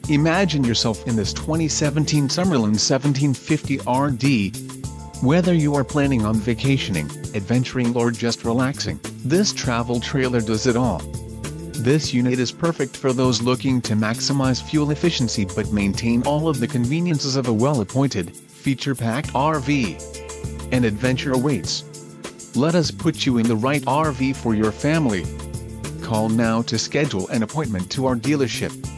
Imagine yourself in this 2017 Summerland 1750RD. Whether you are planning on vacationing, adventuring or just relaxing, this travel trailer does it all. This unit is perfect for those looking to maximize fuel efficiency but maintain all of the conveniences of a well-appointed, feature-packed RV. An adventure awaits. Let us put you in the right RV for your family. Call now to schedule an appointment to our dealership.